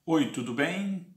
Oi, tudo bem?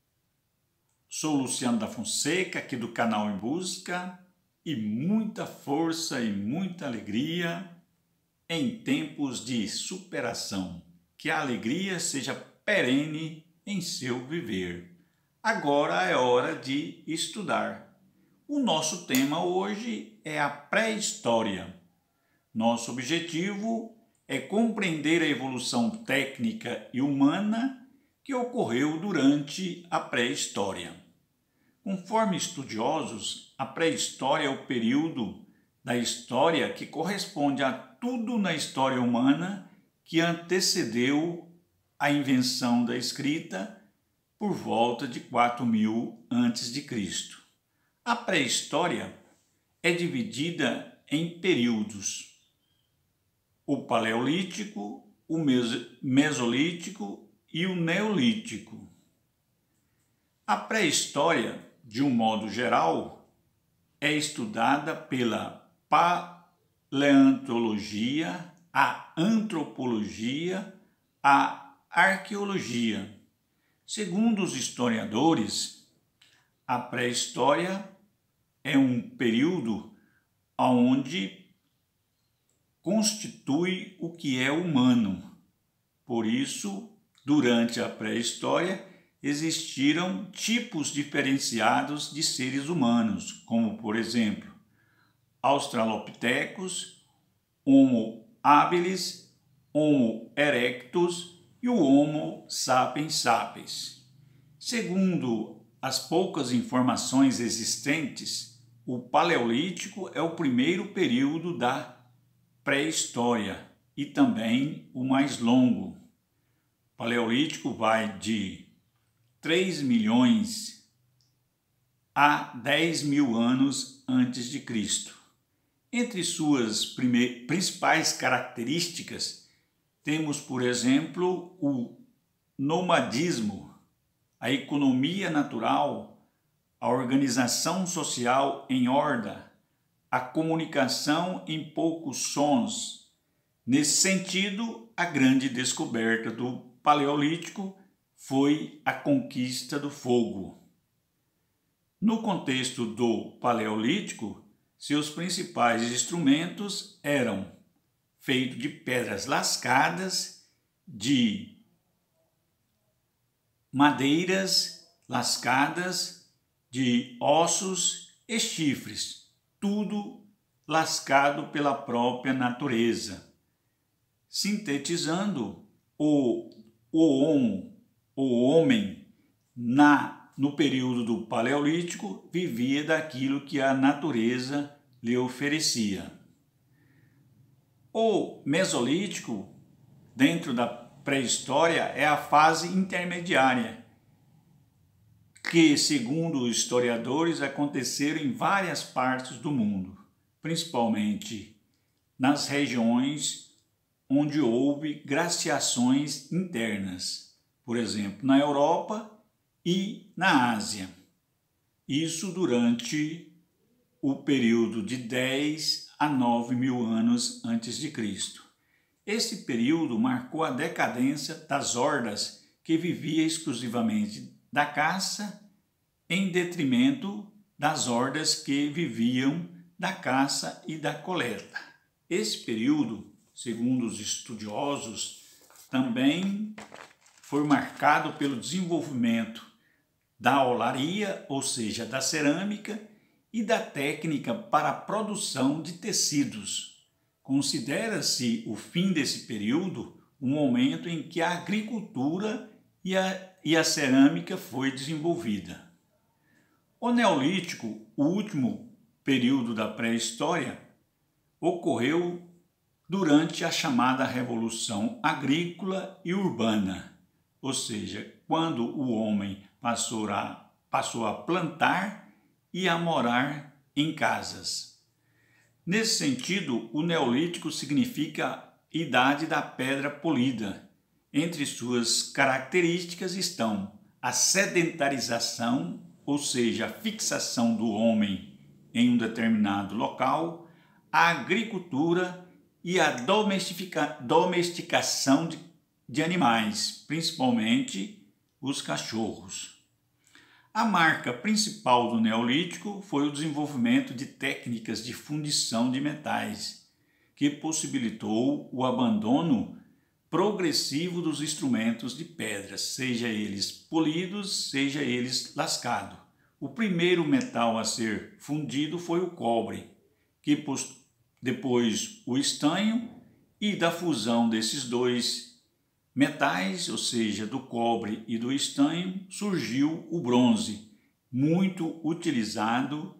Sou Luciano da Fonseca, aqui do canal Em Busca, e muita força e muita alegria em tempos de superação. Que a alegria seja perene em seu viver. Agora é hora de estudar. O nosso tema hoje é a pré-história. Nosso objetivo é compreender a evolução técnica e humana que ocorreu durante a pré-história. Conforme estudiosos, a pré-história é o período da história que corresponde a tudo na história humana que antecedeu a invenção da escrita por volta de 4000 a.C. A pré-história é dividida em períodos: o Paleolítico, o Mesolítico e o Neolítico. A pré-história, de um modo geral, é estudada pela paleontologia, a antropologia, a arqueologia. Segundo os historiadores, a pré-história é um período onde constitui o que é humano. Por isso, durante a pré-história, existiram tipos diferenciados de seres humanos, como, por exemplo, Australopithecus, Homo habilis, Homo erectus e o Homo sapiens sapiens. Segundo as poucas informações existentes, o Paleolítico é o primeiro período da pré-história e também o mais longo. O Paleolítico vai de 3 milhões a 10 mil anos antes de Cristo. Entre suas principais características, temos, por exemplo, o nomadismo, a economia natural, a organização social em horda, a comunicação em poucos sons. Nesse sentido, a grande descoberta do Paleolítico foi a conquista do fogo. No contexto do Paleolítico, seus principais instrumentos eram feitos de pedras lascadas, de madeiras lascadas, de ossos e chifres, tudo lascado pela própria natureza. Sintetizando, o homem, no período do Paleolítico, vivia daquilo que a natureza lhe oferecia. O Mesolítico, dentro da pré-história, é a fase intermediária, que, segundo os historiadores, aconteceram em várias partes do mundo, principalmente nas regiões onde houve glaciações internas, por exemplo, na Europa e na Ásia. Isso durante o período de 10 a 9 mil anos antes de Cristo. Esse período marcou a decadência das hordas que viviam exclusivamente da caça, em detrimento das hordas que viviam da caça e da coleta. Esse período, segundo os estudiosos, também foi marcado pelo desenvolvimento da olaria, ou seja, da cerâmica, e da técnica para a produção de tecidos. Considera-se o fim desse período um momento em que a agricultura e a cerâmica foi desenvolvida. O Neolítico, o último período da pré-história, ocorreu durante a chamada Revolução Agrícola e Urbana, ou seja, quando o homem passou a plantar e a morar em casas. Nesse sentido, o Neolítico significa idade da pedra polida. Entre suas características estão a sedentarização, ou seja, a fixação do homem em um determinado local, a agricultura e a domesticação de animais, principalmente os cachorros. A marca principal do Neolítico foi o desenvolvimento de técnicas de fundição de metais, que possibilitou o abandono progressivo dos instrumentos de pedra, seja eles polidos, seja eles lascados. O primeiro metal a ser fundido foi o cobre, que depois o estanho, e da fusão desses dois metais, ou seja, do cobre e do estanho, surgiu o bronze, muito utilizado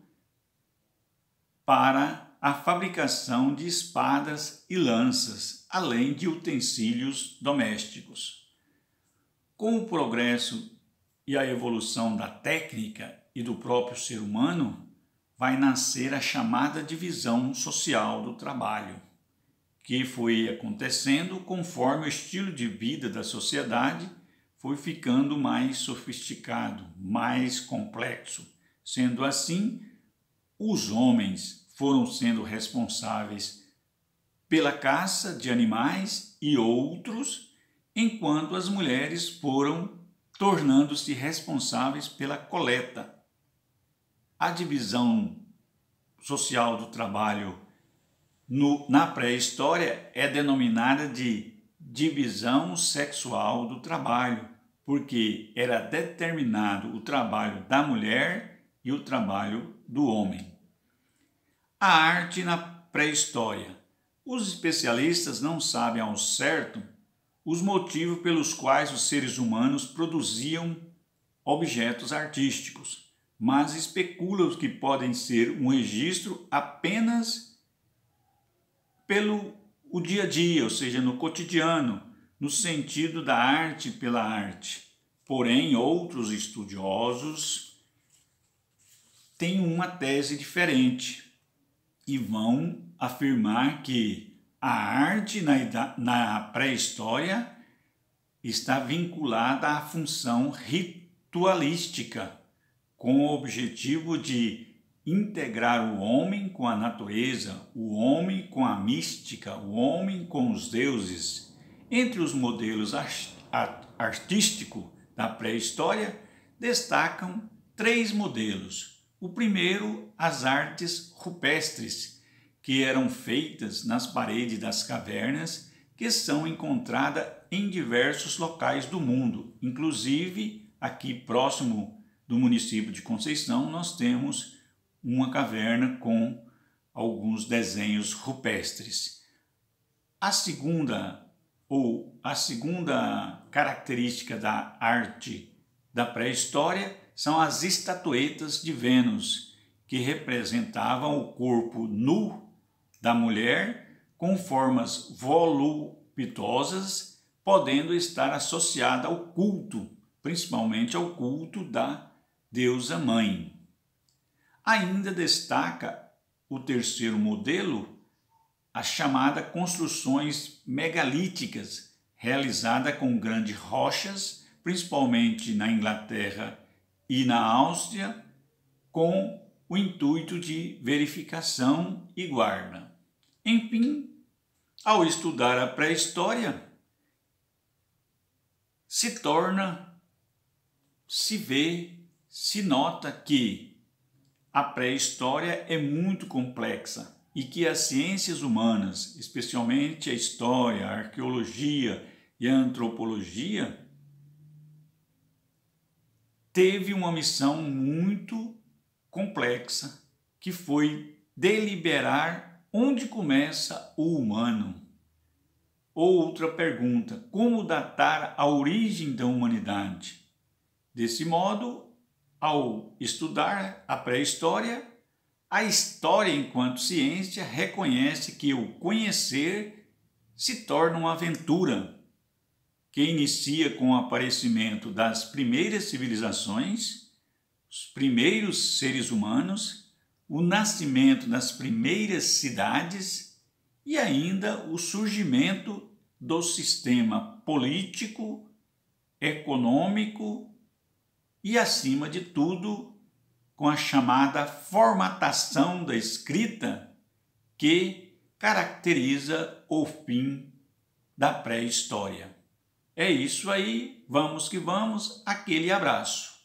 para a fabricação de espadas e lanças, além de utensílios domésticos. Com o progresso e a evolução da técnica e do próprio ser humano, vai nascer a chamada divisão social do trabalho, que foi acontecendo conforme o estilo de vida da sociedade foi ficando mais sofisticado, mais complexo. Sendo assim, os homens foram sendo responsáveis pela caça de animais e outros, enquanto as mulheres foram tornando-se responsáveis pela coleta. A divisão social do trabalho na pré-história é denominada de divisão sexual do trabalho, porque era determinado o trabalho da mulher e o trabalho do homem. A arte na pré-história. Os especialistas não sabem ao certo os motivos pelos quais os seres humanos produziam objetos artísticos, mas especulam que podem ser um registro apenas pelo o dia a dia, ou seja, no cotidiano, no sentido da arte pela arte. Porém, outros estudiosos têm uma tese diferente e vão afirmar que a arte na pré-história está vinculada à função ritualística, com o objetivo de integrar o homem com a natureza, o homem com a mística, o homem com os deuses. Entre os modelos artísticos da pré-história, destacam 3 modelos. O primeiro, as artes rupestres, que eram feitas nas paredes das cavernas, que são encontradas em diversos locais do mundo. Inclusive, aqui próximo do município de Conceição, nós temos uma caverna com alguns desenhos rupestres. A segunda característica da arte da pré-história são as estatuetas de Vênus, que representavam o corpo nu da mulher com formas voluptuosas, podendo estar associada ao culto, principalmente ao culto da deusa mãe. Ainda destaca o terceiro modelo, a chamada construções megalíticas, realizada com grandes rochas, principalmente na Inglaterra e na Áustria, com o intuito de verificação e guarda. Enfim, ao estudar a pré-história, se nota que a pré-história é muito complexa e que as ciências humanas, especialmente a história, a arqueologia e a antropologia, teve uma missão muito complexa, que foi deliberar onde começa o humano. Outra pergunta: como datar a origem da humanidade? Desse modo, ao estudar a pré-história, a história enquanto ciência reconhece que o conhecer se torna uma aventura, que inicia com o aparecimento das primeiras civilizações, os primeiros seres humanos, o nascimento das primeiras cidades e ainda o surgimento do sistema político, econômico e, acima de tudo, com a chamada formatação da escrita, que caracteriza o fim da pré-história. É isso aí, vamos que vamos, aquele abraço.